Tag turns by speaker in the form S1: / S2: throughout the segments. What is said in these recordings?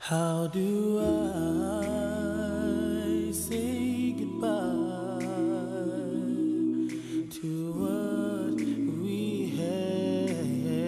S1: How do I say goodbye to what we had?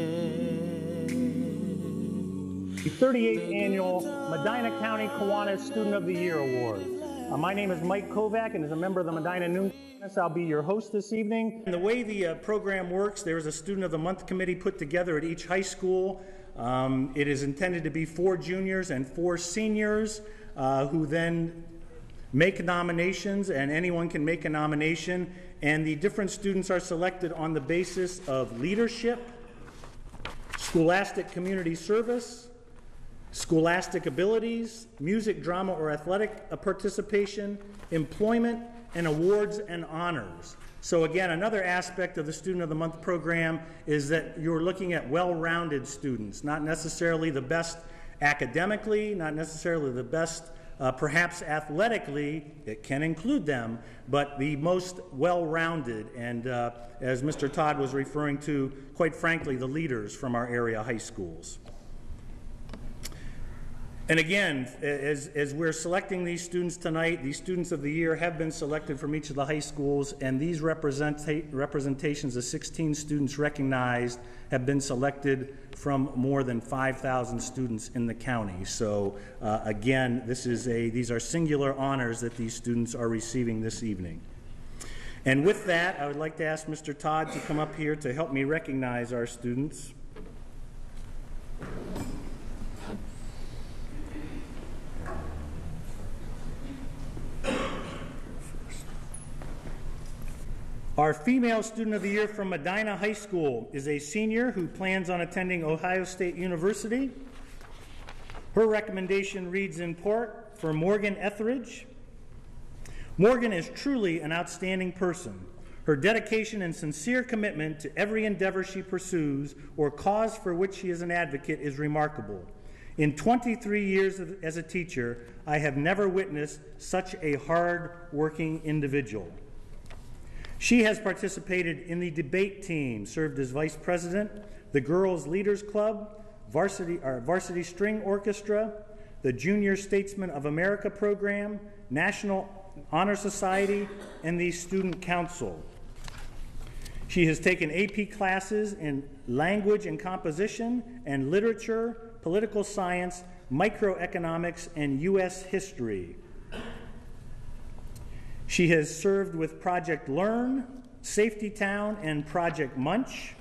S2: The 38th Annual Medina County Kiwanis Student of the Year Award. My name is Mike Kovack, and as a member of the Medina Noon, I'll be your host this evening. And the way the program works, there is a Student of the Month committee put together at each high school. It is intended to be 4 juniors and 4 seniors who then make nominations, and anyone can make a nomination. And the different students are selected on the basis of leadership, scholastic community service, scholastic abilities, music, drama, or athletic participation, employment, and awards and honors. So again, another aspect of the Student of the Month program is that you're looking at well-rounded students, not necessarily the best academically, not necessarily the best perhaps athletically, it can include them, but the most well-rounded, and as Mr. Todd was referring to, quite frankly, the leaders from our area high schools. And again, as we're selecting these students tonight, these Students of the Year have been selected from each of the high schools, and these representations of 16 students recognized have been selected from more than 5,000 students in the county. So again, these are singular honors that these students are receiving this evening. And with that, I would like to ask Mr. Todd to come up here to help me recognize our students. Our female Student of the Year from Medina High School is a senior who plans on attending Ohio State University. Her recommendation reads in part for Morgan Etheridge. Morgan is truly an outstanding person. Her dedication and sincere commitment to every endeavor she pursues or cause for which she is an advocate is remarkable. In 23 years as a teacher, I have never witnessed such a hard-working individual. She has participated in the debate team, served as vice president, the Girls Leaders Club, Varsity String Orchestra, the Junior Statesmen of America program, National Honor Society, and the Student Council. She has taken AP classes in language and composition and literature, political science, microeconomics, and U.S. history. She has served with Project Learn, Safety Town, and Project Munch.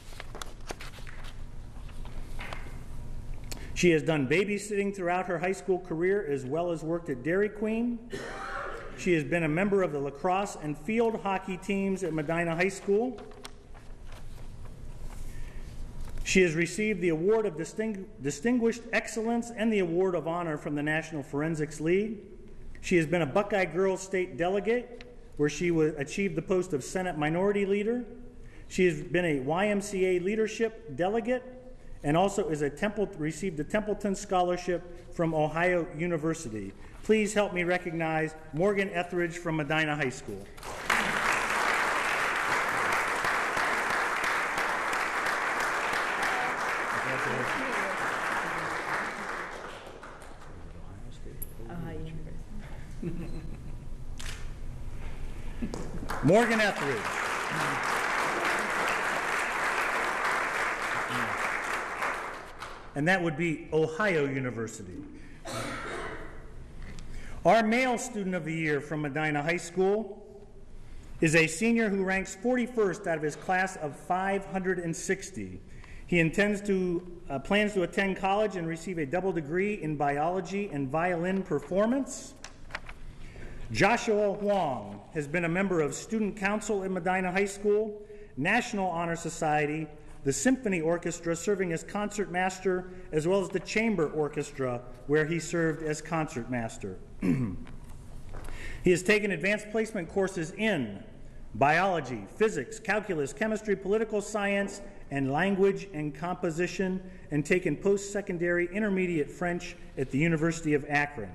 S2: She has done babysitting throughout her high school career, as well as worked at Dairy Queen. She has been a member of the lacrosse and field hockey teams at Medina High School. She has received the Award of Distinguished Excellence and the Award of Honor from the National Forensics League. She has been a Buckeye Girls State Delegate, where she achieved the post of Senate Minority Leader. She has been a YMCA Leadership Delegate, and also is received a Templeton Scholarship from Ohio University. Please help me recognize Morgan Etheridge from Medina High School. Morgan Etheridge. And that would be Ohio University. Our male Student of the Year from Medina High School is a senior who ranks 41st out of his class of 560. He plans to attend college and receive a double degree in biology and violin performance. Joshua Huang has been a member of Student Council at Medina High School, National Honor Society, the Symphony Orchestra, serving as concertmaster, as well as the Chamber Orchestra, where he served as concertmaster. He has taken advanced placement courses in biology, physics, calculus, chemistry, political science, and language and composition, and taken post-secondary intermediate French at the University of Akron.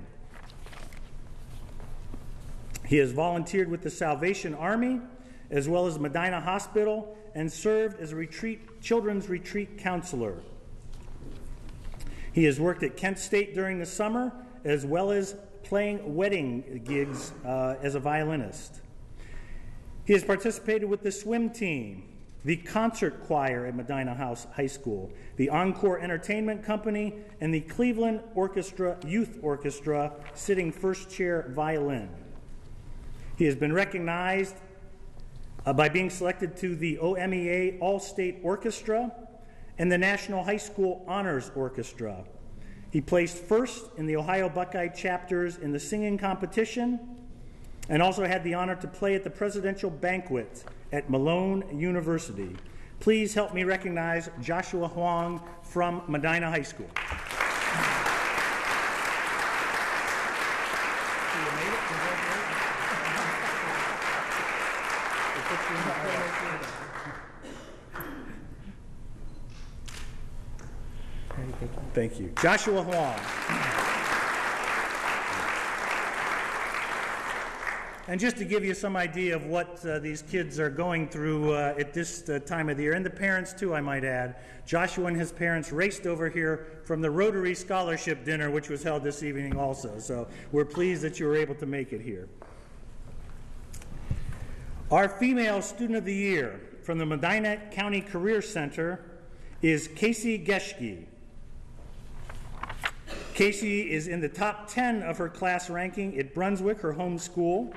S2: He has volunteered with the Salvation Army, as well as Medina Hospital, and served as a children's retreat counselor. He has worked at Kent State during the summer, as well as playing wedding gigs as a violinist. He has participated with the swim team, the concert choir at Medina High School, the Encore Entertainment Company, and the Cleveland Orchestra Youth Orchestra, sitting first chair violin. He has been recognized by being selected to the OMEA All-State Orchestra and the National High School Honors Orchestra. He placed first in the Ohio Buckeye chapters in the singing competition and also had the honor to play at the presidential banquet at Malone University. Please help me recognize Joshua Huang from Medina High School. Thank you. Joshua Huang. And just to give you some idea of what these kids are going through at this time of the year, and the parents too, I might add, Joshua and his parents raced over here from the Rotary Scholarship Dinner, which was held this evening also. So we're pleased that you were able to make it here. Our female student of the year from the Medina County Career Center is Casey Geschke. Casey is in the top 10 of her class ranking at Brunswick, her home school.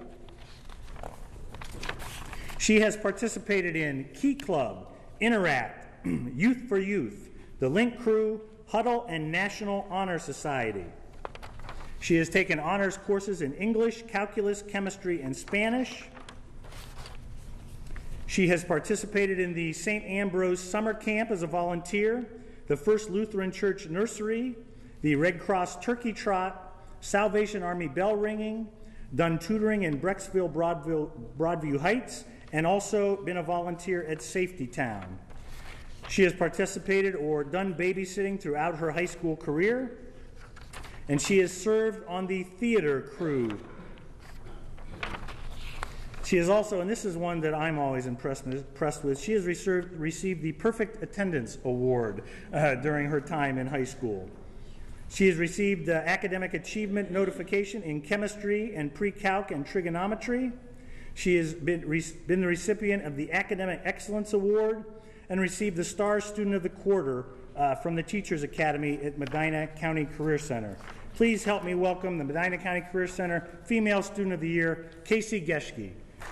S2: She has participated in Key Club, Interact, Youth for Youth, the Link Crew, Huddle, and National Honor Society. She has taken honors courses in English, calculus, chemistry, and Spanish. She has participated in the St. Ambrose Summer Camp as a volunteer, the First Lutheran Church Nursery, the Red Cross Turkey Trot, Salvation Army Bell Ringing, done tutoring in Brecksville, Broadview Heights, and also been a volunteer at Safety Town. She has participated or done babysitting throughout her high school career, and she has served on the theater crew. She has also, and this is one that I'm always impressed with, she has received the Perfect Attendance Award during her time in high school. She has received academic achievement notification in chemistry and pre-calc and trigonometry. She has been the recipient of the Academic Excellence Award and received the Star Student of the Quarter from the Teachers Academy at Medina County Career Center. Please help me welcome the Medina County Career Center Female Student of the Year, Casey Geschke.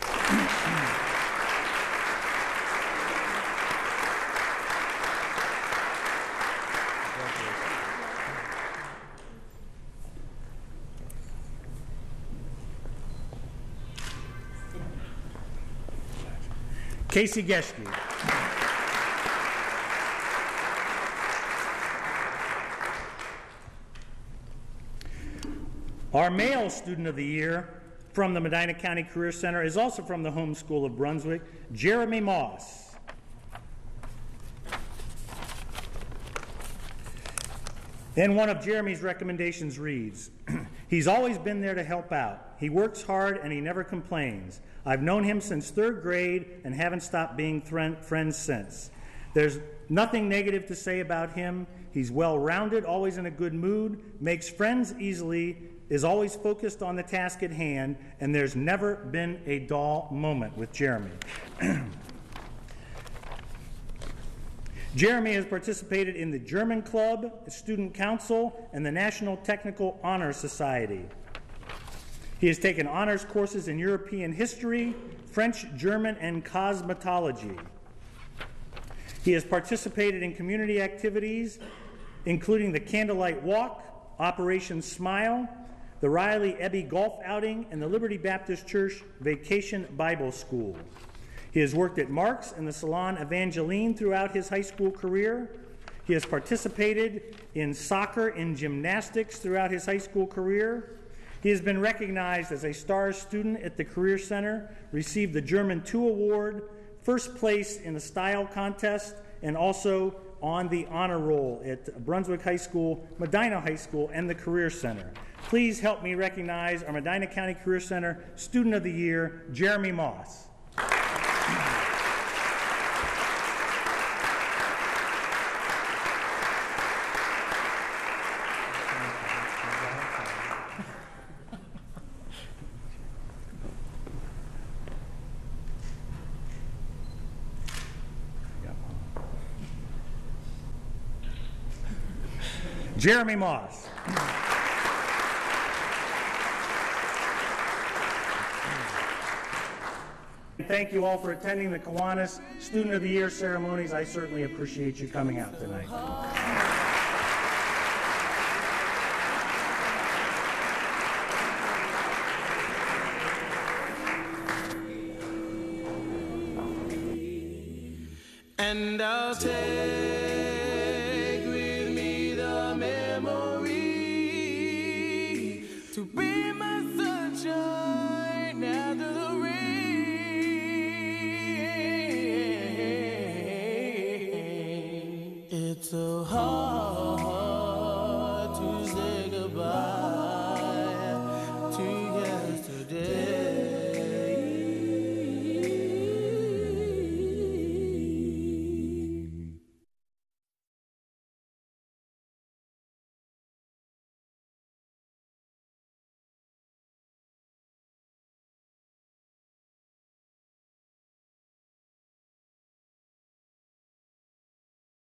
S2: Casey Geschke. Our male student of the year from the Medina County Career Center is also from the home school of Brunswick, Jeremy Moss. And one of Jeremy's recommendations reads, he's always been there to help out. He works hard and he never complains. I've known him since 3rd grade and haven't stopped being friends since. There's nothing negative to say about him. He's well-rounded, always in a good mood, makes friends easily, is always focused on the task at hand, and there's never been a dull moment with Jeremy. Jeremy has participated in the German Club, Student Council, and the National Technical Honor Society. He has taken honors courses in European history, French, German, and cosmetology. He has participated in community activities, including the Candlelight Walk, Operation Smile, the Riley Ebby Golf Outing, and the Liberty Baptist Church Vacation Bible School. He has worked at Mark's and the Salon Evangeline throughout his high school career. He has participated in soccer and gymnastics throughout his high school career. He has been recognized as a star student at the Career Center, received the German 2 Award, first place in the style contest, and also on the honor roll at Brunswick High School, Medina High School, and the Career Center. Please help me recognize our Medina County Career Center Student of the Year, Jeremy Moss. Jeremy Moss. Thank you all for attending the Kiwanis Student of the Year ceremonies. I certainly appreciate you coming out tonight.
S1: And I'll tell